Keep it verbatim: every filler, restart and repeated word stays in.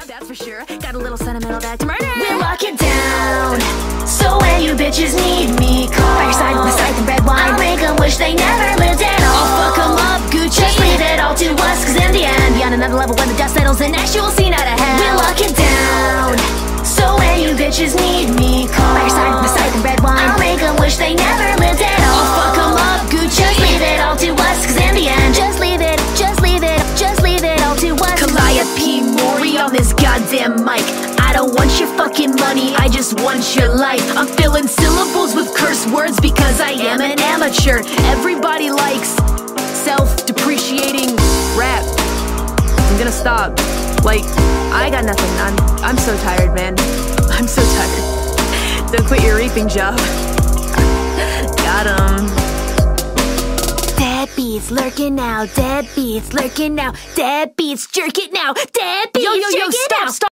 that's for sure. Got a little sentimental back to murder. We'll lock it down, so when you bitches need me, call. By your side with the sight and red wine, I'll make them wish they never lived at all. I'll fuck them up, Gucci. Just leave it all to us, cause in the end, Beyond another level when the dust settles, the next you will see not a hell. we'll lock it down, so when you bitches need me, call. By your side with the sight and red wine, I'll make them wish they never lived at all. I'll fuck them up, Gucci. Just leave it all to us, cause in the end, Just leave it, just leave it, just leave it all to us. Calliope Mori on this goddamn mic. I don't want your fucking money, I just want your life. I'm filling syllables with curse words because I am an amateur. Everybody likes self-depreciating rap. I'm gonna stop. Like, I got nothing. I'm I'm so tired, man. I'm so tired. Don't quit your reaping job. Got 'em. Deadbeats lurking now, deadbeats lurking now, deadbeats jerk it now, deadbeats Yo, yo, yo, jerk it